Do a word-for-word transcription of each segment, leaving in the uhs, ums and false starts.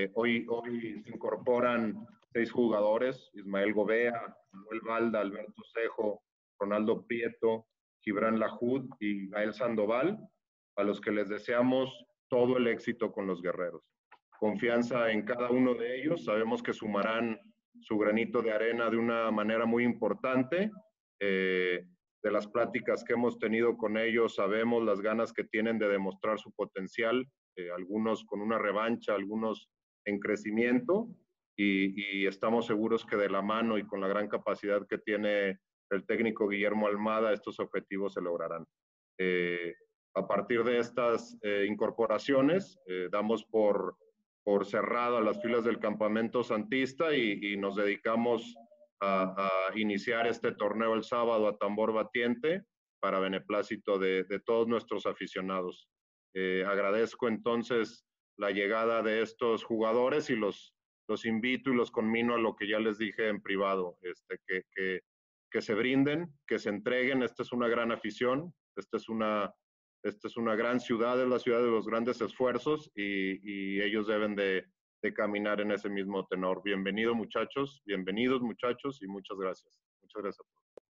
Eh, hoy, hoy se incorporan seis jugadores: Ismael Gobea, Manuel Valda, Alberto Cejo, Ronaldo Prieto, Gibran Lahoud y Gael Sandoval, a los que les deseamos todo el éxito con los guerreros. Confianza en cada uno de ellos, sabemos que sumarán su granito de arena de una manera muy importante. Eh, de las pláticas que hemos tenido con ellos, sabemos las ganas que tienen de demostrar su potencial, eh, algunos con una revancha, algunos en crecimiento, y, y estamos seguros que de la mano y con la gran capacidad que tiene el técnico Guillermo Almada, estos objetivos se lograrán. Eh, a partir de estas eh, incorporaciones, eh, damos por, por cerrado a las filas del campamento santista y, y nos dedicamos a, a iniciar este torneo el sábado a tambor batiente para beneplácito de, de todos nuestros aficionados. Eh, agradezco entonces la llegada de estos jugadores y los, los invito y los conmino a lo que ya les dije en privado, este, que, que, que se brinden, que se entreguen. Esta es una gran afición, esta es una, esta es una gran ciudad, es la ciudad de los grandes esfuerzos y, y ellos deben de, de caminar en ese mismo tenor. Bienvenidos muchachos, bienvenidos muchachos y muchas gracias. Muchas gracias.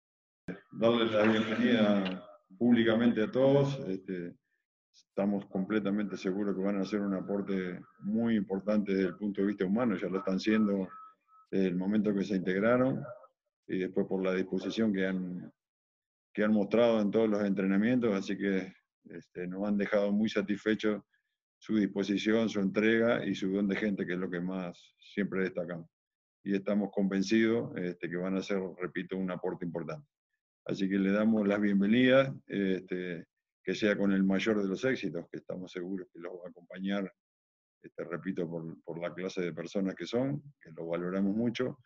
Darles la bienvenida públicamente a todos. Este, estamos completamente seguros que van a hacer un aporte muy importante desde el punto de vista humano, ya lo están haciendo desde el momento que se integraron y después por la disposición que han, que han mostrado en todos los entrenamientos, así que este, nos han dejado muy satisfechos su disposición, su entrega y su don de gente, que es lo que más siempre destacamos. Y estamos convencidos este, que van a hacer, repito, un aporte importante. Así que le damos las bienvenidas, este, que sea con el mayor de los éxitos, que estamos seguros que los va a acompañar, este, repito, por, por la clase de personas que son, que lo valoramos mucho.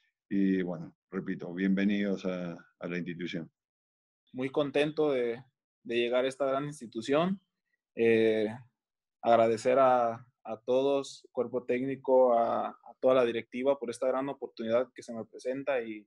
Y bueno, repito, bienvenidos a, a la institución. Muy contento de, de llegar a esta gran institución. Eh, agradecer a, a todos, cuerpo técnico, a, a toda la directiva por esta gran oportunidad que se me presenta y,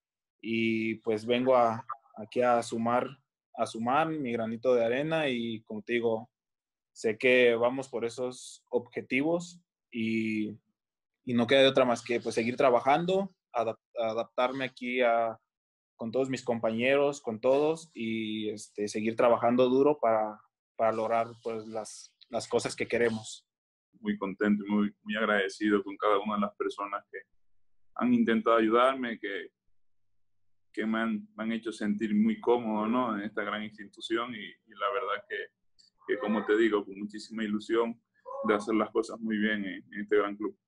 y pues vengo a, aquí a sumar, a sumar mi granito de arena y como te digo, sé que vamos por esos objetivos y, y no queda de otra más que pues seguir trabajando, adap adaptarme aquí a, con todos mis compañeros, con todos y este, seguir trabajando duro para, para lograr pues las, las cosas que queremos. Muy contento y muy, muy agradecido con cada una de las personas que han intentado ayudarme, que, que me, han, me han hecho sentir muy cómodo, ¿no?, en esta gran institución y, y la verdad que, que, como te digo, con muchísima ilusión de hacer las cosas muy bien en, en este gran club.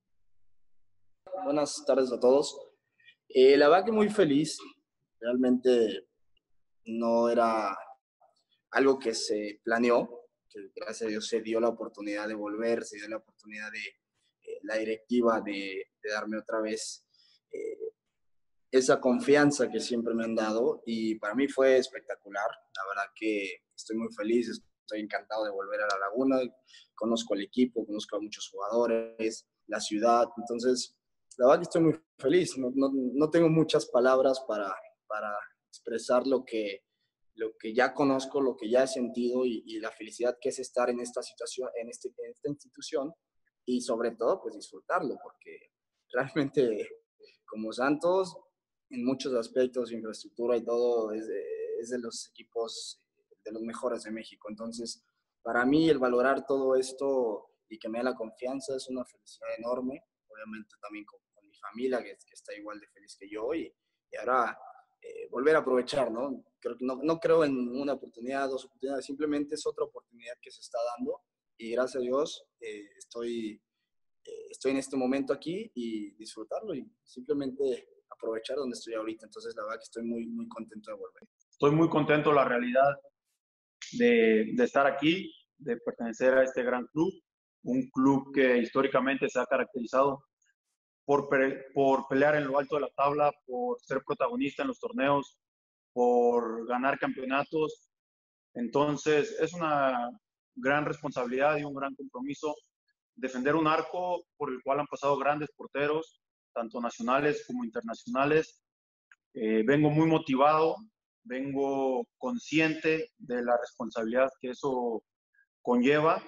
Buenas tardes a todos. Eh, la verdad que muy feliz. Realmente no era algo que se planeó, que gracias a Dios se dio la oportunidad de volver, se dio la oportunidad de eh, la directiva de, de darme otra vez eh, esa confianza que siempre me han dado y para mí fue espectacular. La verdad que estoy muy feliz, estoy encantado de volver a La Laguna, conozco al equipo, conozco a muchos jugadores, la ciudad, entonces la verdad que estoy muy feliz, no, no, no tengo muchas palabras para, para expresar lo que, lo que ya conozco, lo que ya he sentido y, y la felicidad que es estar en esta situación, en, este, en esta institución y sobre todo pues disfrutarlo, porque realmente como Santos en muchos aspectos, infraestructura y todo, es de, es de los equipos de los mejores de México. Entonces, para mí el valorar todo esto y que me da la confianza es una felicidad enorme, obviamente también con, con mi familia que, que está igual de feliz que yo y, y ahora eh, volver a aprovechar, ¿no? Creo, no, no creo en una oportunidad, dos oportunidades, simplemente es otra oportunidad que se está dando y gracias a Dios eh, estoy, eh, estoy en este momento aquí y disfrutarlo y simplemente aprovechar donde estoy ahorita. Entonces, la verdad que estoy muy, muy contento de volver. Estoy muy contento de la realidad de, de estar aquí, de pertenecer a este gran club, un club que históricamente se ha caracterizado por, por pelear en lo alto de la tabla, por ser protagonista en los torneos, por ganar campeonatos. Entonces, es una gran responsabilidad y un gran compromiso defender un arco por el cual han pasado grandes porteros, tanto nacionales como internacionales. Eh, vengo muy motivado, vengo consciente de la responsabilidad que eso conlleva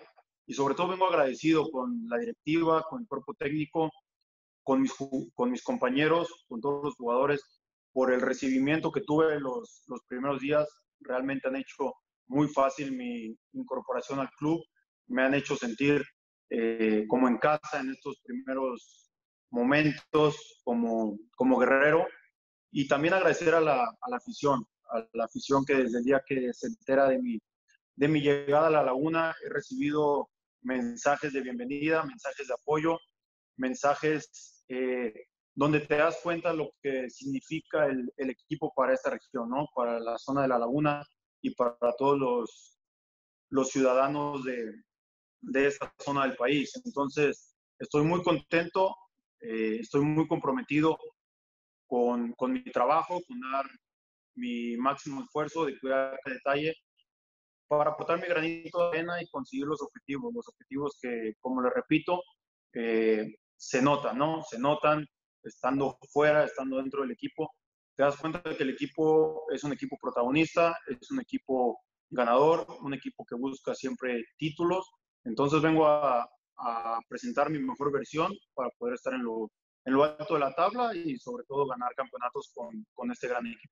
y sobre todo vengo agradecido con la directiva, con el cuerpo técnico, con mis, con mis compañeros, con todos los jugadores, por el recibimiento que tuve los, los primeros días. Realmente han hecho muy fácil mi incorporación al club, me han hecho sentir eh, como en casa en estos primeros momentos, como, como guerrero, y también agradecer a la, a la afición, a la afición que desde el día que se entera de mi, de mi llegada a La Laguna he recibido mensajes de bienvenida, mensajes de apoyo, mensajes eh, donde te das cuenta lo que significa el, el equipo para esta región, ¿no? Para la zona de La Laguna y para todos los, los ciudadanos de, de esta zona del país. Entonces, estoy muy contento, eh, estoy muy comprometido con, con mi trabajo, con dar mi máximo esfuerzo de cuidar cada detalle para aportar mi granito de arena y conseguir los objetivos, los objetivos que, como les repito, eh, se notan, ¿no? Se notan estando fuera, estando dentro del equipo. Te das cuenta de que el equipo es un equipo protagonista, es un equipo ganador, un equipo que busca siempre títulos. Entonces vengo a, a presentar mi mejor versión para poder estar en lo, en lo alto de la tabla y sobre todo ganar campeonatos con, con este gran equipo.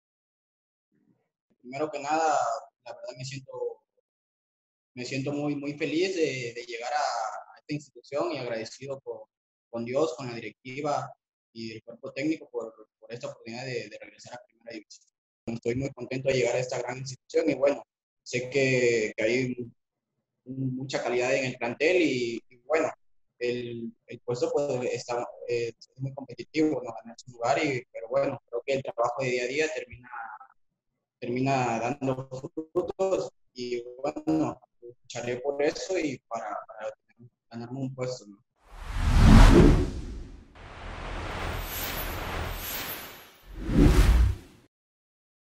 Primero que nada, la verdad me siento, me siento muy, muy feliz de, de llegar a, a esta institución y agradecido por, con Dios, con la directiva y el cuerpo técnico por, por esta oportunidad de, de regresar a Primera División. Estoy muy contento de llegar a esta gran institución y bueno, sé que, que hay mucha calidad en el plantel y, y bueno, el, el puesto pues, está, eh, es muy competitivo, no ganar su lugar, y, pero bueno, creo que el trabajo de día a día termina termina dando frutos y bueno, lucharé por eso y para, para ganarme un puesto, ¿no?